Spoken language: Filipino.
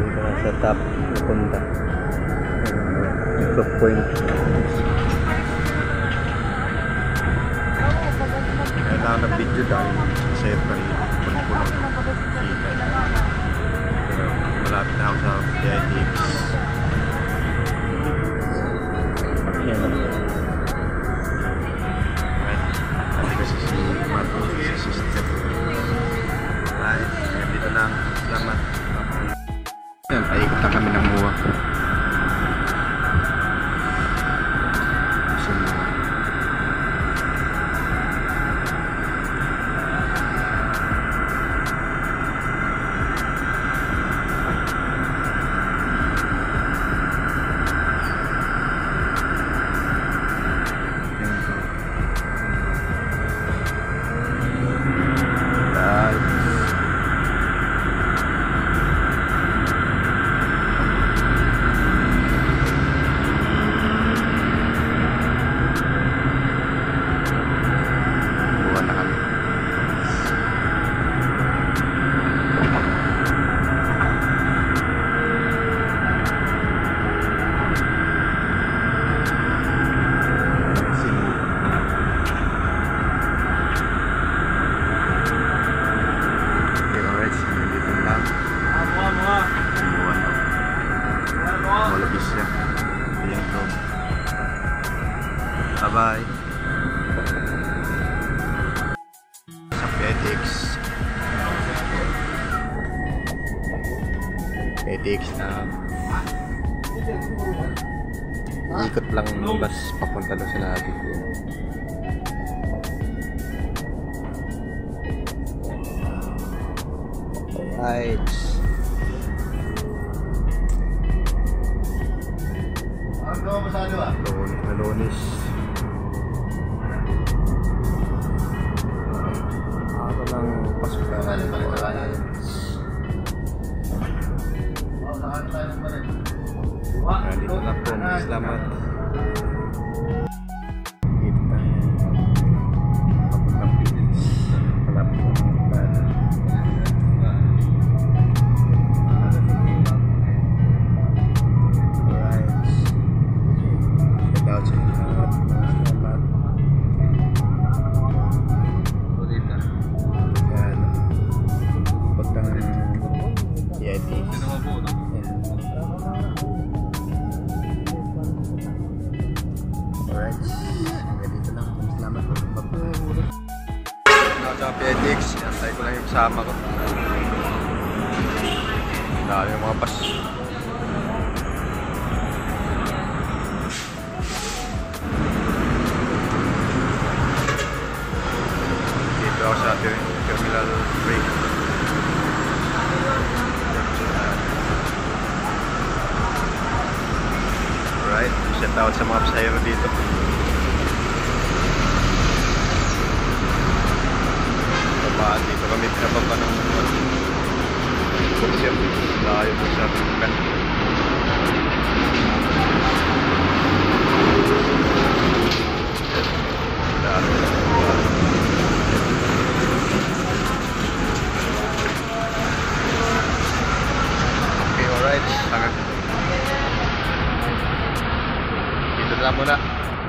dito na sa top pupunta ito point. Kailangan ng video dahil sayo pa rin punong-punong kita. Pero malapit na ako sa PITX. Yan lang. Kasi kasi si Mato sa system. Right, dito lang. Salamat. Yan, paikot na kami ng MUA. Bye-bye. Sa PITX. PITX na ikot lang bus papunta doon sa labi. Alright. Lunes. Ako lang pasok na dito na po. Salamat. Dito tayo. Papuntang Philippines. Malapit na mga bala. Alright. Shout out sa inyo. Salamat. Yan. Pagtang PITX. Alright, dito lang. Salamat po. Sa PITX, antay ko lang yung kasama ko. Dahil yung mga pas. Dito ako sa Terminal Break. Alright, shout out sa mga pasahero dito. Dito kami pinababa ng boxer. Layo mo sa Tukan. Okay, alright. Dito lang muna.